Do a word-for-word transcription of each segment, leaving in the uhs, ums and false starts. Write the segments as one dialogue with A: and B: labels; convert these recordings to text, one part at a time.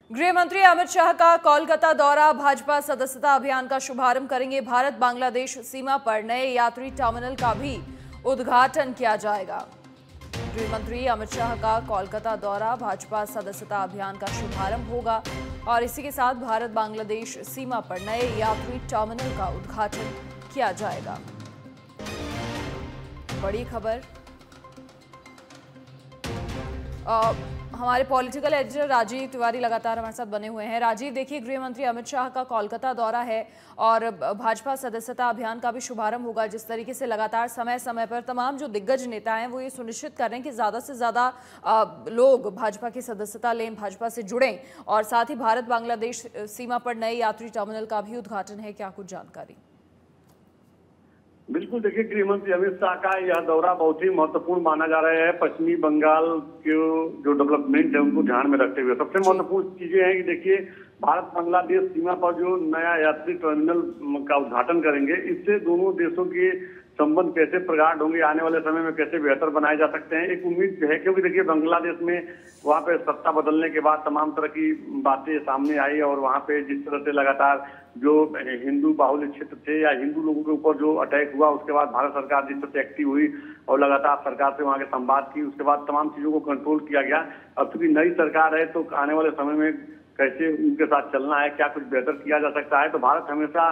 A: गृह मंत्री अमित शाह का कोलकाता दौरा, भाजपा सदस्यता अभियान का शुभारंभ करेंगे। भारत बांग्लादेश सीमा पर नए यात्री टर्मिनल का भी उद्घाटन किया जाएगा। गृह मंत्री अमित शाह का कोलकाता दौरा, भाजपा सदस्यता अभियान का शुभारंभ होगा और इसी के साथ भारत बांग्लादेश सीमा पर नए यात्री टर्मिनल का उद्घाटन किया जाएगा। बड़ी खबर। आ, हमारे पॉलिटिकल एडिटर राजीव तिवारी लगातार हमारे साथ बने हुए हैं। राजीव, देखिए, गृह मंत्री अमित शाह का कोलकाता दौरा है और भाजपा सदस्यता अभियान का भी शुभारंभ होगा। जिस तरीके से लगातार समय समय पर तमाम जो दिग्गज नेता हैं वो ये सुनिश्चित कर रहे हैं कि ज़्यादा से ज़्यादा लोग भाजपा की सदस्यता लें, भाजपा से जुड़ें, और साथ ही भारत बांग्लादेश सीमा पर नए यात्री टर्मिनल का भी उद्घाटन है। क्या कुछ जानकारी?
B: बिल्कुल, देखिए, गृह मंत्री अमित शाह का यह दौरा बहुत ही महत्वपूर्ण माना जा रहा है। पश्चिमी बंगाल के जो डेवलपमेंट है उनको ध्यान में रखते हुए सबसे महत्वपूर्ण चीजें हैं कि देखिए, भारत बांग्लादेश सीमा पर जो नया यात्री टर्मिनल का उद्घाटन करेंगे, इससे दोनों देशों के संबंध कैसे प्रगाढ़ होंगे, आने वाले समय में कैसे बेहतर बनाए जा सकते हैं, एक उम्मीद है। क्योंकि देखिए, बांग्लादेश में वहाँ पे सत्ता बदलने के बाद तमाम तरह की बातें सामने आई और वहाँ पे जिस तरह से लगातार जो हिंदू बाहुल्य क्षेत्र थे या हिंदू लोगों के ऊपर जो अटैक हुआ, उसके बाद भारत सरकार जिस तरह से एक्टिव हुई और लगातार सरकार से वहाँ के संवाद की, उसके बाद तमाम चीजों को कंट्रोल किया गया। अब चूंकि नई सरकार है तो आने वाले समय में कैसे उनके साथ चलना है, क्या कुछ बेहतर किया जा सकता है। तो भारत हमेशा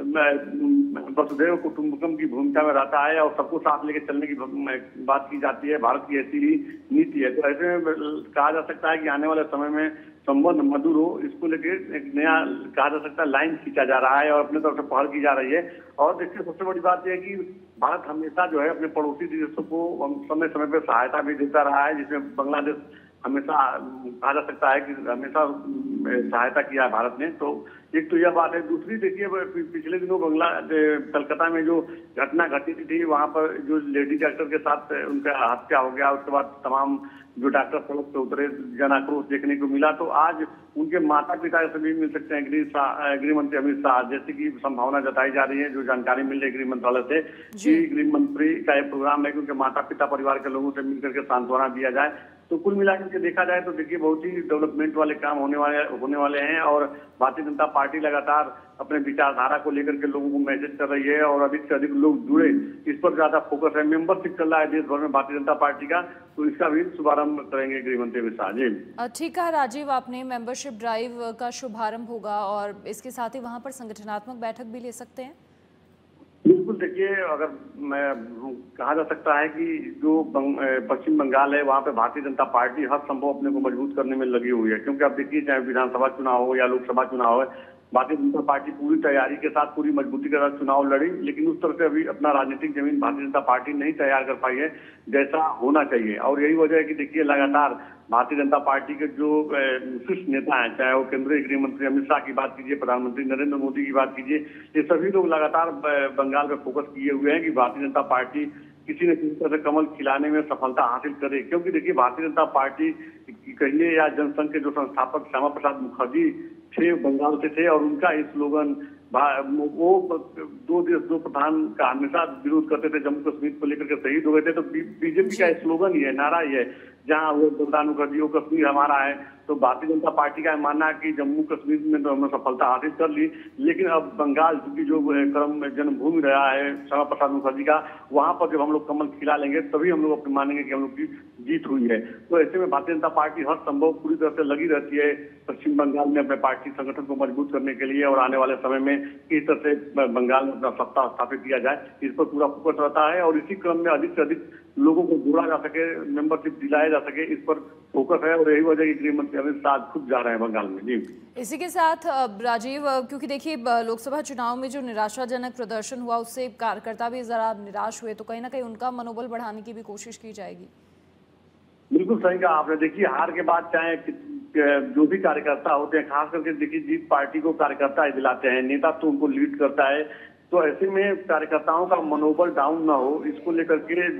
B: वसुधैव कुटुंबकम की भूमिका में रहता है और सबको साथ लेके चलने की बात की जाती है। भारत की ऐसी ही नीति है। तो ऐसे में कहा जा सकता है कि आने वाले समय में संबंध मधुर हो, इसको लेके एक नया कहा जा सकता है लाइन खींचा जा रहा है और अपने तरफ से पहल की जा रही है। और देखिए, सबसे बड़ी बात यह है कि भारत हमेशा जो है अपने पड़ोसी देशों को समय समय पर सहायता भी देता रहा है, जिसमें बांग्लादेश हमेशा कहा जा सकता है कि हमेशा सहायता किया है भारत ने। तो एक तो यह बात है। दूसरी, देखिए, पिछले दिनों बांग्ला कलकत्ता में जो घटना घटी थी, वहां पर जो लेडी डॉक्टर के साथ उनका हत्या हो गया, उसके बाद तमाम जो डॉक्टर सड़क पे उतरे, जन आक्रोश देखने को मिला। तो आज उनके माता पिता से भी मिल सकते हैं गृह गृह मंत्री अमित शाह, जैसे की संभावना जताई जा रही है, जो जानकारी मिल रही है गृह मंत्रालय से कि गृह मंत्री का यह प्रोग्राम है कि उनके माता पिता परिवार के लोगों से मिलकर के सांत्वना दिया जाए। तो कुल मिलाकर के देखा जाए तो देखिए, बहुत ही डेवलपमेंट वाले काम होने वाले होने वाले हैं और भारतीय जनता पार्टी लगातार अपने विचारधारा को लेकर के लोगों को मैसेज कर रही है और अधिक से अधिक लोग जुड़े, इस पर ज्यादा फोकस है। मेंबरशिप चल रहा है देश भर में भारतीय जनता पार्टी का, तो इसका भी शुभारंभ करेंगे गृह मंत्री अमित शाह जी।
A: ठीक कहा राजीव आपने, मेंबरशिप ड्राइव का शुभारंभ होगा और इसके साथ ही वहां पर संगठनात्मक बैठक भी ले सकते हैं।
B: बिल्कुल, देखिए, अगर मैं कहा जा सकता है कि जो बंग, पश्चिम बंगाल है वहाँ पे भारतीय जनता पार्टी हर संभव अपने को मजबूत करने में लगी हुई है। क्योंकि आप देखिए, चाहे विधानसभा चुनाव हो या लोकसभा चुनाव हो, भारतीय जनता पार्टी पूरी तैयारी के साथ, पूरी मजबूती के साथ चुनाव लड़ी, लेकिन उस तरह से अभी अपना राजनीतिक जमीन भारतीय जनता पार्टी नहीं तैयार कर पाई है जैसा होना चाहिए। और यही वजह है कि देखिए, लगातार भारतीय जनता पार्टी के जो शीर्ष नेता हैं, चाहे वो केंद्रीय गृह मंत्री अमित शाह की बात कीजिए, प्रधानमंत्री नरेंद्र मोदी की बात कीजिए, ये सभी लोग लगातार बंगाल में फोकस किए हुए हैं कि भारतीय जनता पार्टी किसी न किसी तरह से कमल खिलाने में सफलता हासिल करे। क्योंकि देखिए, भारतीय जनता पार्टी कहिए या जनसंघ के जो संस्थापक श्यामा प्रसाद मुखर्जी थे, बंगाल से थे और उनका इस स्लोगन, वो दो देश दो प्रधान का हमेशा विरोध करते थे, जम्मू कश्मीर को लेकर के शहीद हो गए थे। तो बीजेपी का स्लोगन ही है, नारा ही है, जहाँ वो प्रधान मुखर्जी, वो कश्मीर हमारा है। तो भारतीय जनता पार्टी का मानना है कि जम्मू कश्मीर में तो हमने सफलता हासिल कर ली, लेकिन अब बंगाल की जो कर्म जन्मभूमि रहा है श्यामा प्रसाद मुखर्जी का, वहां पर जब हम लोग कमल खिला लेंगे तभी हम लोग अपने मानेंगे कि हम लोग की जीत हुई है। तो ऐसे में भारतीय जनता पार्टी हर संभव पूरी तरह से लगी रहती है पश्चिम बंगाल में अपने पार्टी संगठन को मजबूत करने के लिए और आने वाले समय में किस तरह से बंगाल में अपना सत्ता स्थापित किया जाए, इस पर पूरा फोकस रहता है। और इसी क्रम में अधिक से अधिक लोगों को जोड़ा जा सके, मेंबरशिप दिलाया जा सके, इस पर फोकस है। और यही वजह की गृह मंत्री अमित शाह खुद जा रहे हैं बंगाल में जी।
A: इसी के साथ राजीव, क्योंकि देखिए, लोकसभा चुनाव में जो निराशाजनक प्रदर्शन हुआ उससे कार्यकर्ता भी जरा निराश हुए, तो कहीं ना कहीं उनका मनोबल बढ़ाने की भी कोशिश की जाएगी।
B: बिल्कुल सही कहा आपने। देखिए, हार के बाद चाहे जो भी कार्यकर्ता होते हैं, खास करके देखिए, जीत पार्टी को कार्यकर्ता ही दिलाते हैं, नेता तो उनको लीड करता है। तो ऐसे में कार्यकर्ताओं का मनोबल डाउन ना हो, इसको लेकर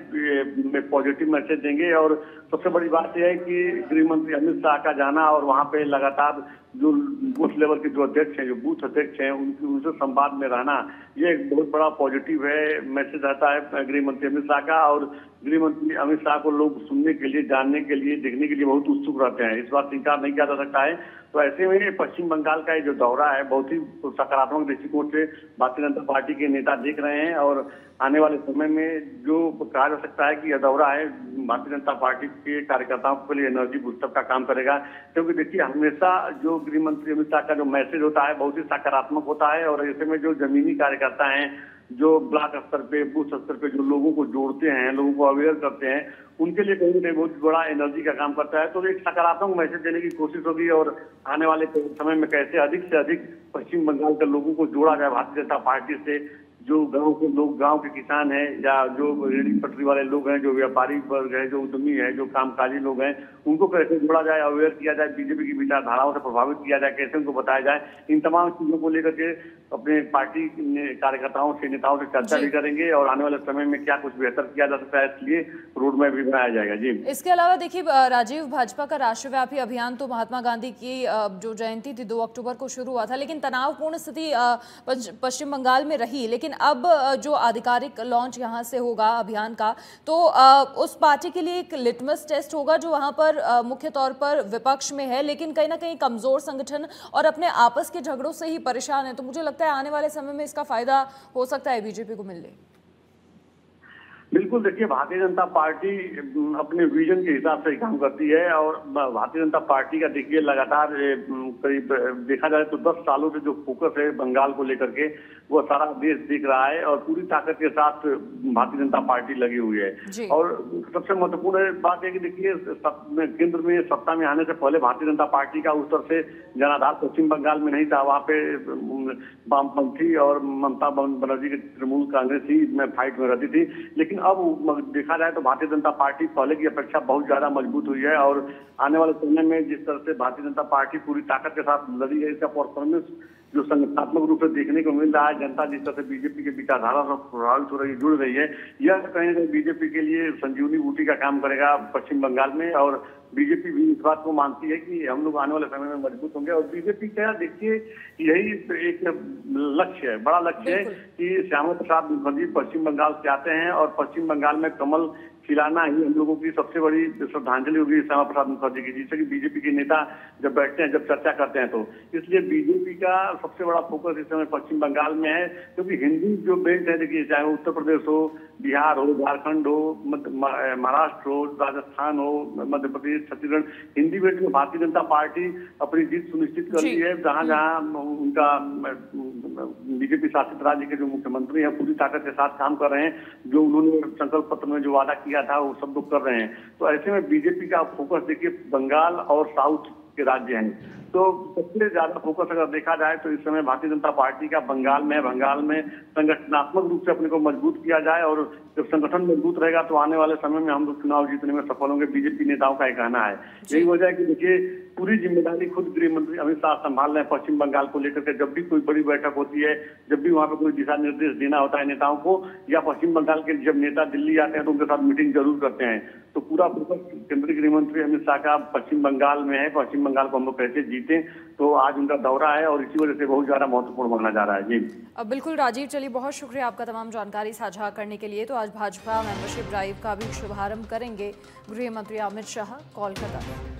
B: के पॉजिटिव मैसेज देंगे। और सबसे बड़ी बात यह है कि गृह मंत्री अमित शाह का जाना और वहां पे लगातार जो बूथ लेवल के जो अध्यक्ष हैं, जो बूथ अध्यक्ष हैं, उनकी उनसे संवाद में रहना, ये एक बहुत बड़ा पॉजिटिव है, मैसेज रहता है गृह मंत्री अमित शाह का। और गृह मंत्री अमित शाह को लोग सुनने के लिए, जानने के लिए, देखने के लिए बहुत उत्सुक रहते हैं। इस बात से इनकार नहीं किया जा सकता है। तो ऐसे में पश्चिम बंगाल का ये जो दौरा है बहुत ही सकारात्मक दृष्टिकोण से भारतीय जनता पार्टी के नेता देख रहे हैं और आने वाले समय में जो कहा जा सकता है कि यह दौरा है भारतीय जनता पार्टी के कार्यकर्ताओं के लिए एनर्जी बूस्टर का काम करेगा। क्योंकि देखिए, हमेशा जो गृह मंत्री अमित शाह का जो मैसेज होता है बहुत ही सकारात्मक होता है और ऐसे में जो जमीनी कार्यकर्ता हैं, जो ब्लॉक स्तर पे, बूथ स्तर पे जो लोगों को जोड़ते हैं, लोगों को अवेयर करते हैं, उनके लिए कहीं ना कहीं बहुत बड़ा एनर्जी का काम करता है। तो एक सकारात्मक मैसेज देने की कोशिश होगी और आने वाले समय में कैसे अधिक से अधिक पश्चिम बंगाल के लोगों को जोड़ा जाए भारतीय जनता पार्टी से। जो गांव के लोग, गांव के किसान हैं या जो रेहड़ी पटरी वाले लोग हैं, जो व्यापारी वर्ग है, जो उद्यमी है, जो कामकाजी लोग हैं, उनको कैसे जोड़ा जाए, अवेयर किया जाए, बीजेपी की विचारधाराओं से प्रभावित किया जाए, कैसे उनको बताया जाए, इन तमाम चीजों को लेकर के अपने पार्टी कार्यकर्ताओं से, नेताओं से चर्चा भी करेंगे और आने वाले समय में क्या कुछ बेहतर किया जा सकता है इसलिए रोड मैप भी बनाया जाएगा। जी,
A: इसके अलावा देखिए राजीव, भाजपा का राष्ट्रव्यापी अभियान तो महात्मा गांधी की जो जयंती थी दो अक्टूबर को शुरू हुआ था, लेकिन तनावपूर्ण स्थिति पश्चिम बंगाल में रही। लेकिन अब जो आधिकारिक लॉन्च यहां से होगा अभियान का, तो उस पार्टी के लिए एक लिटमस टेस्ट होगा जो वहां पर मुख्य तौर पर विपक्ष में है, लेकिन कहीं ना कहीं कमजोर संगठन और अपने आपस के झगड़ों से ही परेशान है। तो मुझे लगता है आने वाले समय में इसका फायदा हो सकता है बीजेपी को मिलने।
B: बिल्कुल, देखिए, भारतीय जनता पार्टी अपने विजन के हिसाब से काम करती है और भारतीय जनता पार्टी का देखिए लगातार करीब देखा जाए तो दस सालों से जो फोकस है बंगाल को लेकर के वो सारा देश देख रहा है और पूरी ताकत के साथ भारतीय जनता पार्टी लगी हुई है। और सबसे महत्वपूर्ण बात है कि देखिए, केंद्र में सत्ता में आने से पहले भारतीय जनता पार्टी का उस तरह से जनाधार पश्चिम बंगाल में नहीं था। वहाँ पे वामपंथी और ममता बनर्जी की तृणमूल कांग्रेस ही इसमें फाइट में रहती थी। लेकिन अब देखा जाए तो भारतीय जनता पार्टी पहले की अपेक्षा बहुत ज्यादा मजबूत हुई है और आने वाले समय में जिस तरह से भारतीय जनता पार्टी पूरी ताकत के साथ लड़ी है, इसका परफॉर्मेंस जो संगठनात्मक रूप से देखने को मिल रहा है, जनता जिस तरह से बीजेपी के विचारधारा से प्रभावित हो रही है, जुड़ रही है, यह कहीं ना कहीं बीजेपी के लिए संजीवनी बूटी का काम करेगा पश्चिम बंगाल में। और बीजेपी भी इस बात को मानती है कि हम लोग आने वाले समय में मजबूत होंगे और बीजेपी का देखिए यही एक लक्ष्य है, बड़ा लक्ष्य है कि श्यामा प्रसाद मुखर्जी पश्चिम बंगाल से आते हैं और पश्चिम बंगाल में कमल खिलाना ही हम लोगों की सबसे बड़ी श्रद्धांजलि होगी श्यामा प्रसाद मुखर्जी की। जिससे कि बीजेपी के नेता जब बैठते हैं, जब चर्चा करते हैं, तो इसलिए बीजेपी का सबसे बड़ा फोकस इस समय पश्चिम बंगाल में है। क्योंकि हिंदी जो बेल्ट है, देखिए, चाहे उत्तर प्रदेश हो, बिहार हो, झारखंड हो, महाराष्ट्र हो, राजस्थान हो, मध्य प्रदेश, छत्तीसगढ़, हिंदी बेल्ट में भारतीय जनता पार्टी अपनी जीत सुनिश्चित कर ली है। जहां जहां उनका बीजेपी शासित राज्य के जो मुख्यमंत्री हैं पूरी ताकत के साथ काम कर रहे हैं, जो उन्होंने संकल्प पत्र में जो वादा किया था वो सब लोग कर रहे हैं। तो ऐसे में बीजेपी का फोकस देखिए बंगाल और साउथ के राज्य हैं। तो सबसे ज्यादा फोकस अगर देखा जाए तो इस समय भारतीय जनता पार्टी का बंगाल में बंगाल में संगठनात्मक रूप से अपने को मजबूत किया जाए और जब संगठन मजबूत रहेगा तो आने वाले समय में हम लोग चुनाव जीतने में सफल होंगे, बीजेपी नेताओं का ये कहना है। यही वजह है कि देखिए, पूरी जिम्मेदारी खुद गृह मंत्री अमित शाह संभाल रहे हैं पश्चिम बंगाल को लेकर के। जब भी कोई बड़ी बैठक होती है, जब भी वहाँ पे कोई दिशा निर्देश देना होता है नेताओं को, या पश्चिम बंगाल के जब नेता दिल्ली आते हैं तो उनके साथ मीटिंग जरूर करते हैं। तो पूरा फोकस केंद्रीय गृह मंत्री अमित शाह का पश्चिम बंगाल में है। पश्चिम बंगाल को हम लोग कैसे जीते, तो आज उनका दौरा है और इसी वजह से बहुत ज्यादा महत्वपूर्ण माना जा रहा है। जी
A: अब बिल्कुल राजीव, चलिए बहुत शुक्रिया आपका तमाम जानकारी साझा करने के लिए। तो आज भाजपा मेंबरशिप ड्राइव का भी शुभारंभ करेंगे गृह मंत्री अमित शाह कोलकाता।